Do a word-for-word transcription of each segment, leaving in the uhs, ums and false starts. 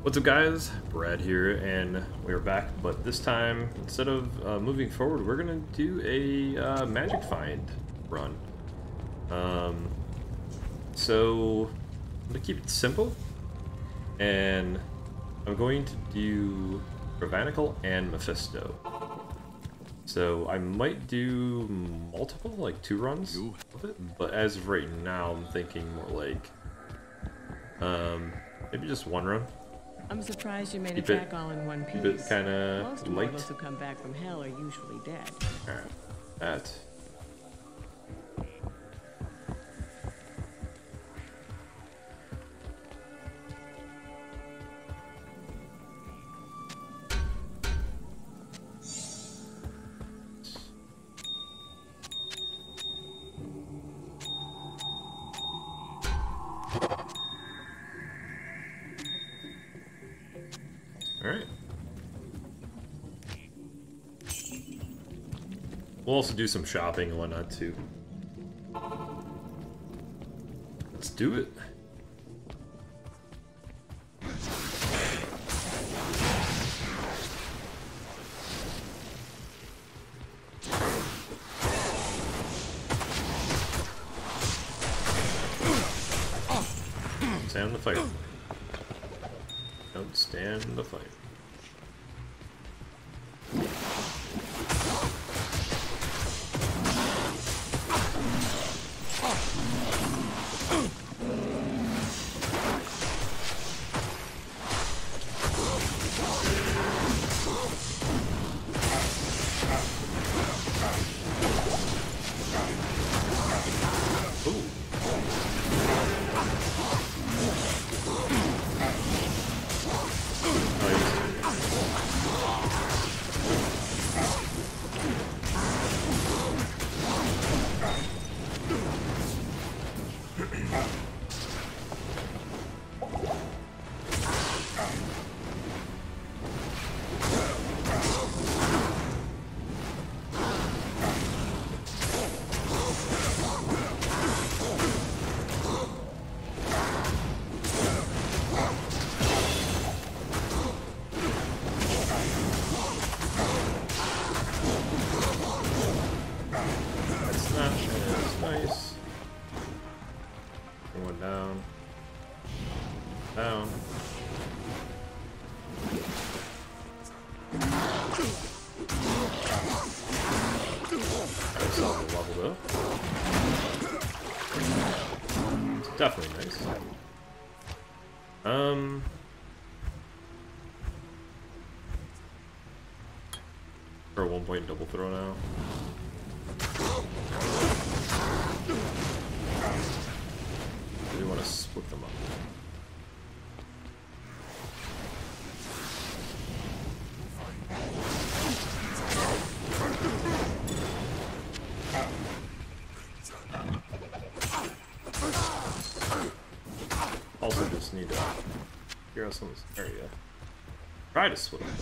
What's up, guys? Brad here, and we're back, but this time, instead of uh, moving forward, we're gonna do a uh, magic find run. Um, so, I'm gonna keep it simple, and I'm going to do Ravanical and Mephisto. So, I might do multiple, like two runs of it, but as of right now, I'm thinking more like, um, maybe just one run. I'm surprised you made Keep it it- back all in one piece. Keep it kind Most of light. mortals who come back from hell are usually dead. Alright, that. Alright. We'll also do some shopping and whatnot too. Let's do it. Stand the fight. Don't stand the fight. Nice. Going down. Down. That's all leveled up. It's definitely nice. Um. For a one point double throw now. We want to split them up. Also just need to figure out some area. Try to split them.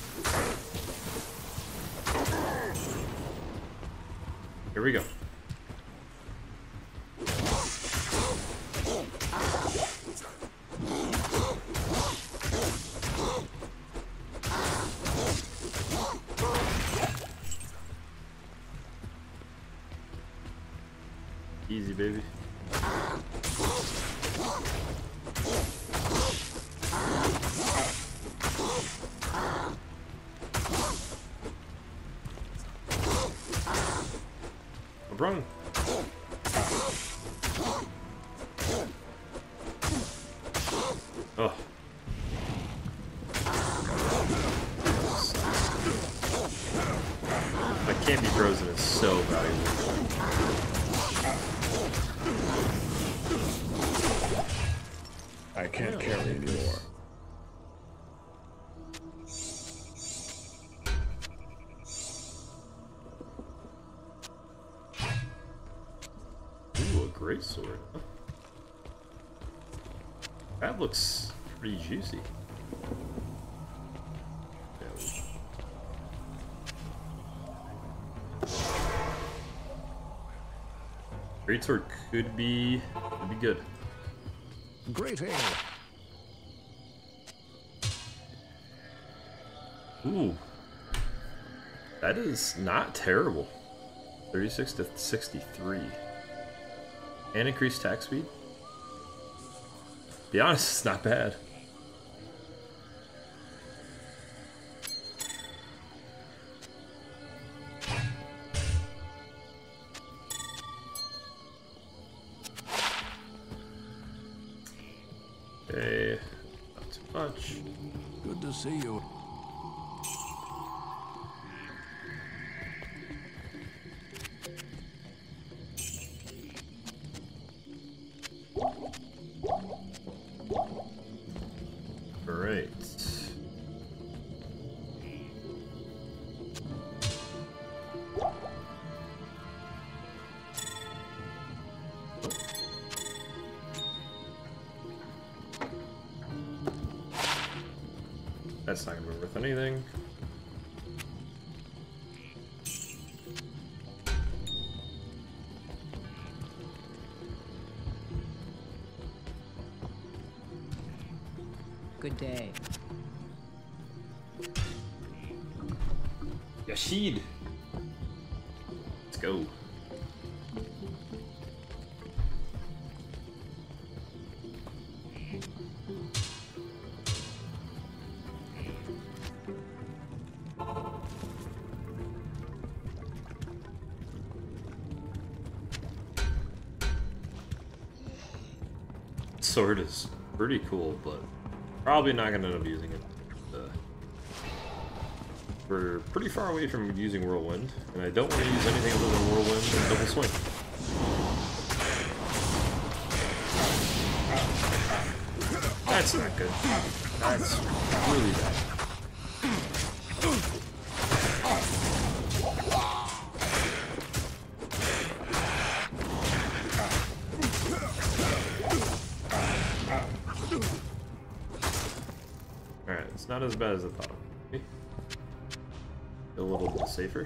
Here we go. Easy, baby. Run. Oh. That can't be frozen is so valuable. I can't yeah, carry anymore. Ooh, a great sword. That looks pretty juicy. Great sword could be could be good. Great hair. Ooh. That is not terrible. thirty-six to sixty-three. And increased attack speed. Be honest, it's not bad. Okay, not too much. Good to see you. Alright. That's not gonna be worth anything. Good day. Yashid! Let's go. Sword is pretty cool, but probably not gonna end up using it. Uh, we're pretty far away from using Whirlwind, and I don't want to use anything other than Whirlwind and Double Swing. That's not good. That's really bad. Alright, it's not as bad as I thought it would be. A little bit safer.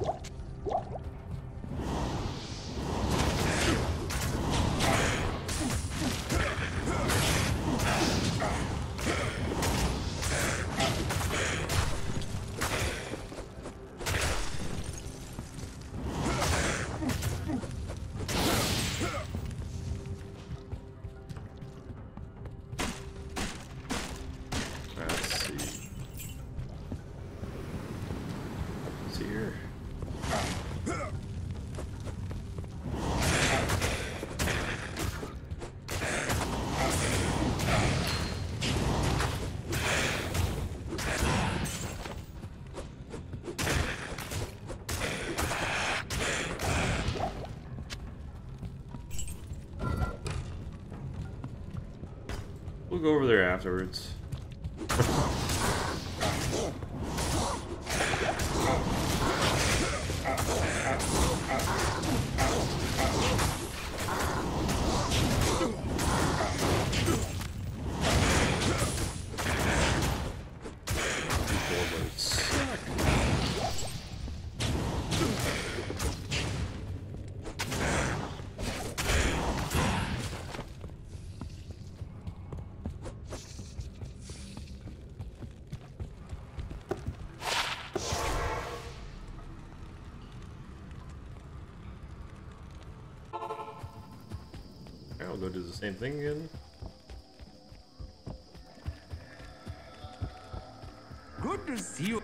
Let's see. What's here? We'll go over there afterwards. I'll go do the same thing again. Good to see you.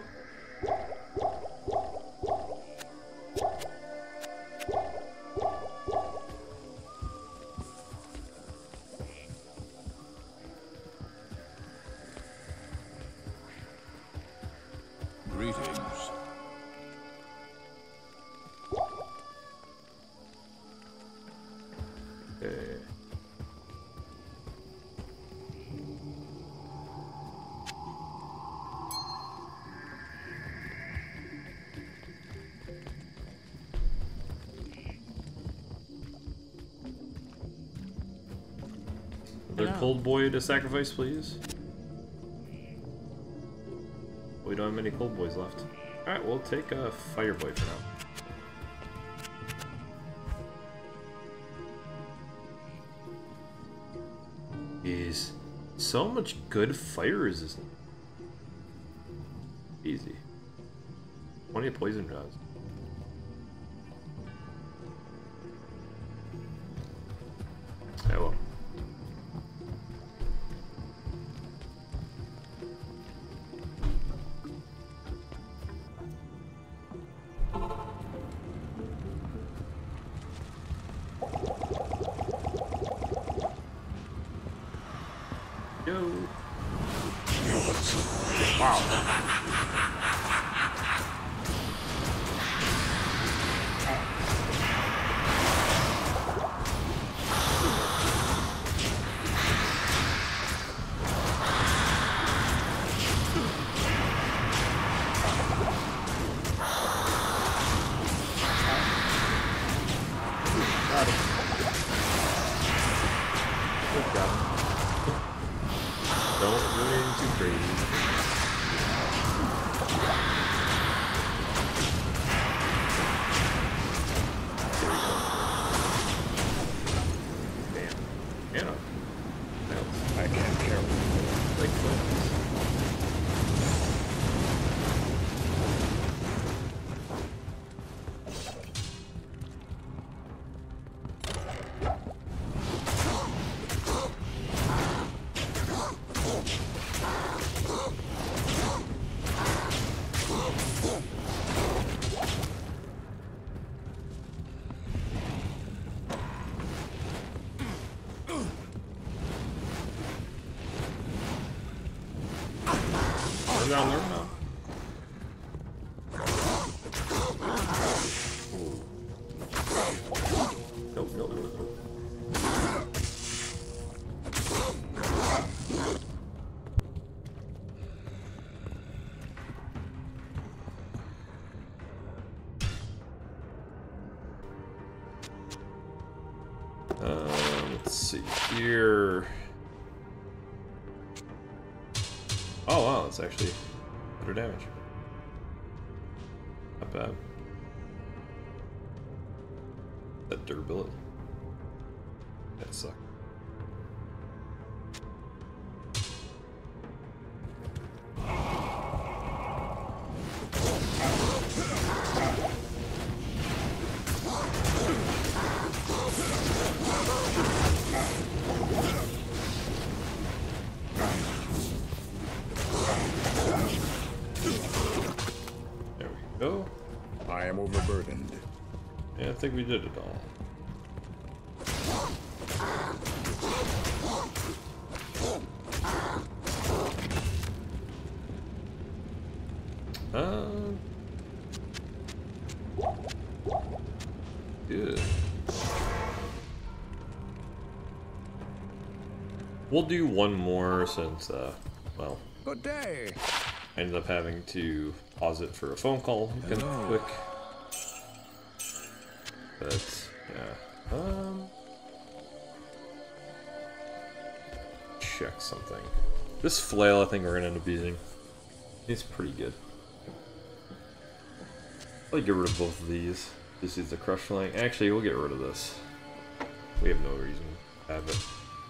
Greetings. Okay. Another Hello. cold boy to sacrifice, please. We don't have many cold boys left. Alright, we'll take a fire boy for now. Jeez. So much good fire resistance. Easy. twenty poison rounds. Oh well. Yo. Wow. Good job. Don't run too crazy. There we go. Damn. Anna. I can't care. Like clones. Down there now. Nope, nope, nope, nope. Uh, let's see here. Oh wow, it's actually better damage. Not bad. That durability. That sucks. Go. I am overburdened. Yeah, I think we did it all. Uh, good. We'll do one more since, uh, well, Good day. I ended up having to pause it for a phone call kind of quick. But, yeah. Um, check something. This flail I think we're gonna end up using. It's pretty good. I'll get rid of both of these. This is the crush flying. Actually, we'll get rid of this. We have no reason to have it.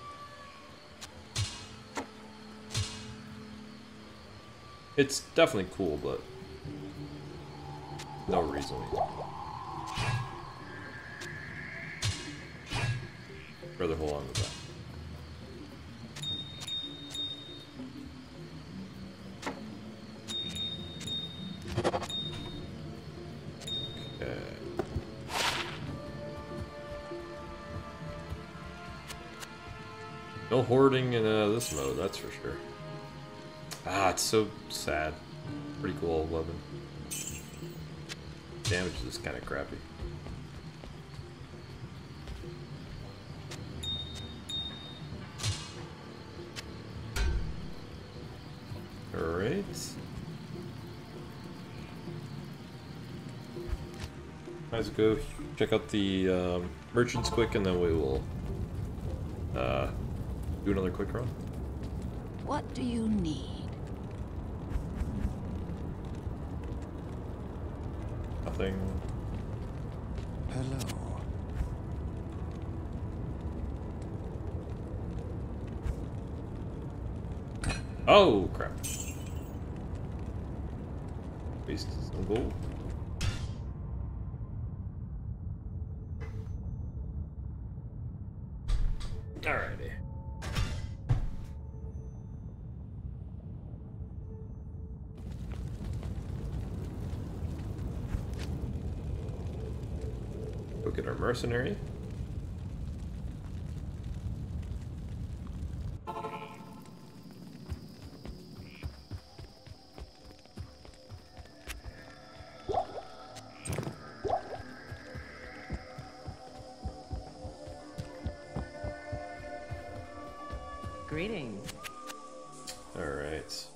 It's definitely cool, but no reason. Rather hold on to that. Okay. No hoarding in uh, this mode, that's for sure. Ah, it's so sad. Pretty cool old weapon. Damage is kind of crappy. Alright. Let's go check out the um, merchants quick and then we will uh, do another quick run. What do you need? Nothing. Hello. Oh, crap. Waste some gold. Alrighty. Look at our mercenary. Greetings. All right.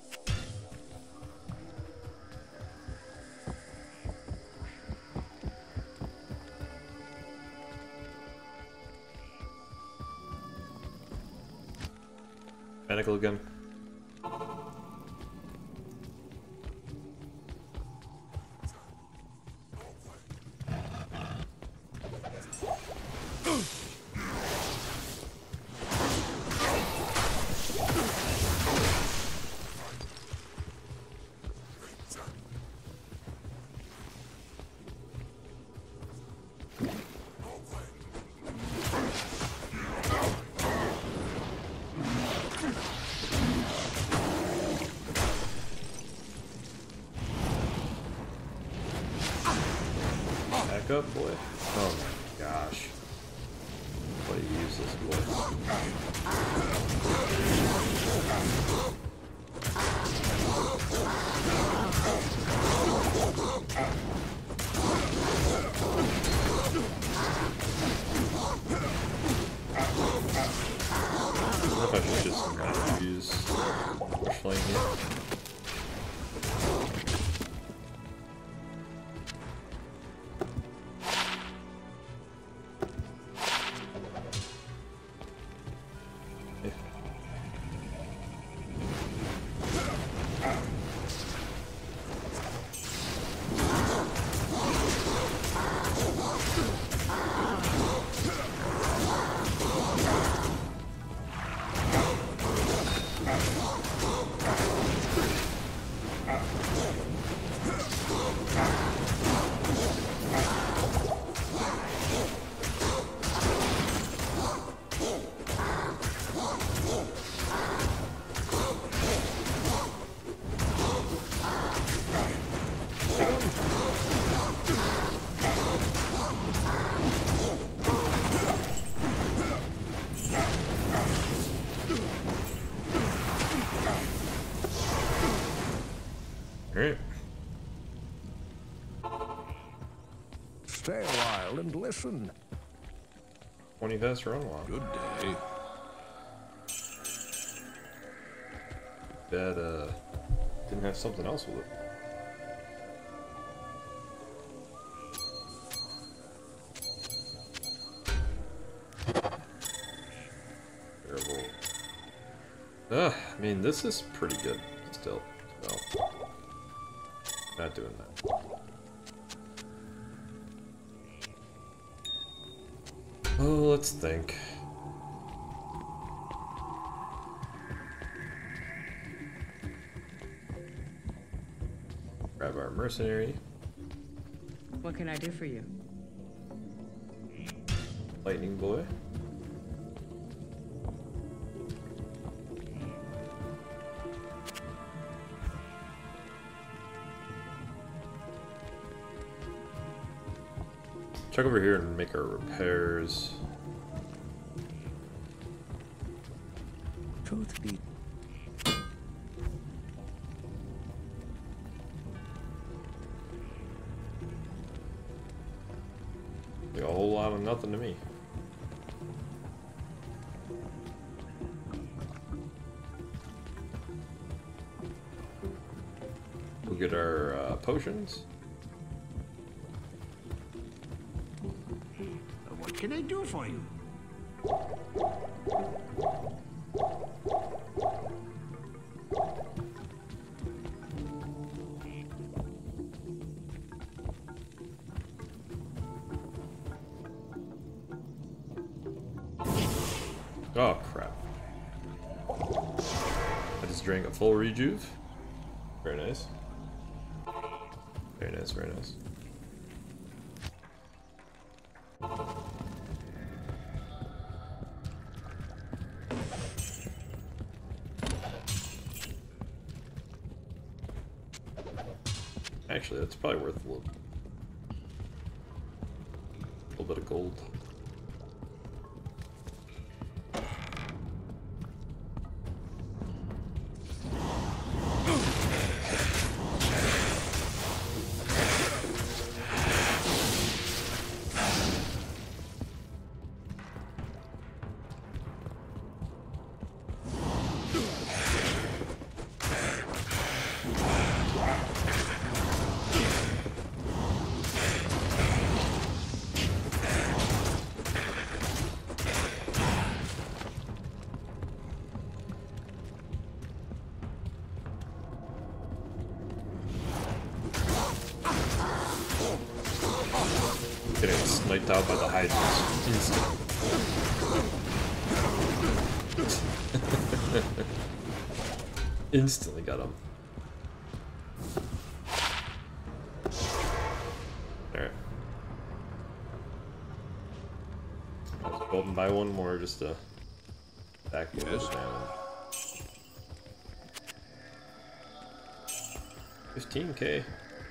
Pentacle again. Back up, boy. Oh my gosh. What do you use this for? I wonder if I should just not use push flame here. Alright. Stay a while and listen. twenty vest run walk. Good day. That uh didn't have something else with it. Terrible. Ah, I mean this is pretty good still. So not doing that. Oh, let's think. Grab our mercenary. What can I do for you? Lightning boy. Check over here and make our repairs. Truth be A whole lot of nothing to me. We'll get our uh, potions. What can I do for you? Oh crap. I just drank a full rejuve. Very nice. Very nice, very nice. Actually, that's probably worth a little, little bit of gold. Getting sniped out by the hydras instantly. Instantly got him. Alright. Let's go up and buy one more just to back me this down. fifteen K.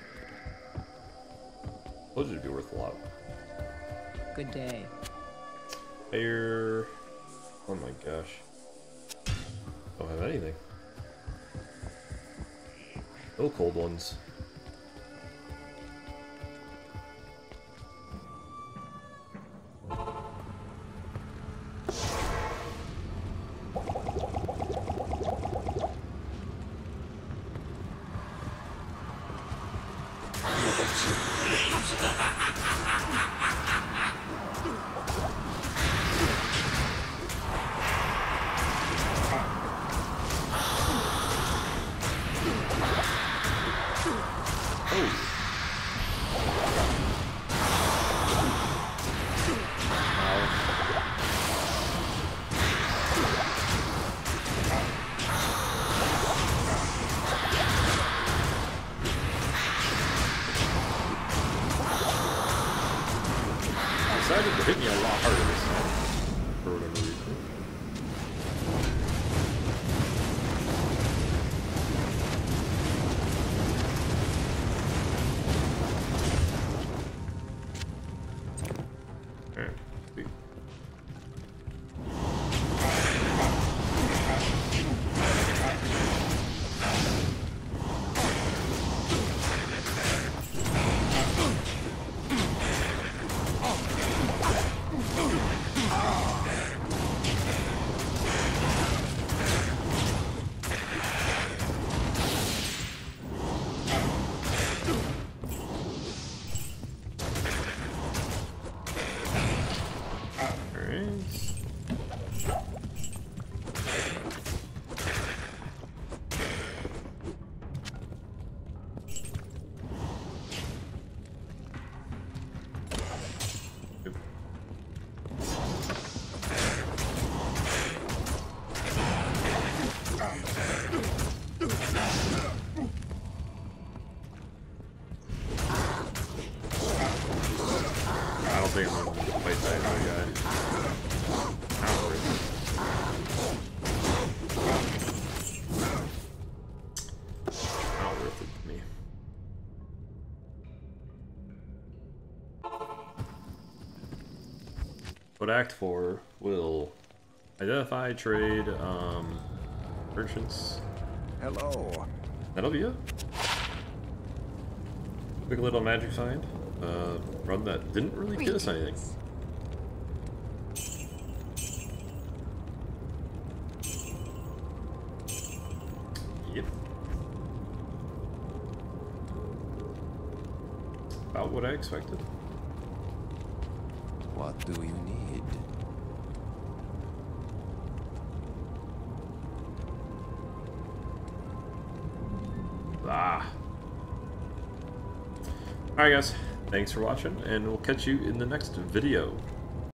Told you to be worth a lot. Good day. Air. Oh my gosh. Don't have anything. No cold ones. Decided to hit me a lot harder this time, for whatever reason. Alright, sweet. I don't think I'm gonna fight that other guy. Not worth it. Not worth it to me. But Act four will identify, trade, um, merchants. Hello. That'll be it. Quick little magic find. Uh, run that didn't really get us anything. Yep. About what I expected. What do you need? Ah. Alright guys, thanks for watching, and we'll catch you in the next video.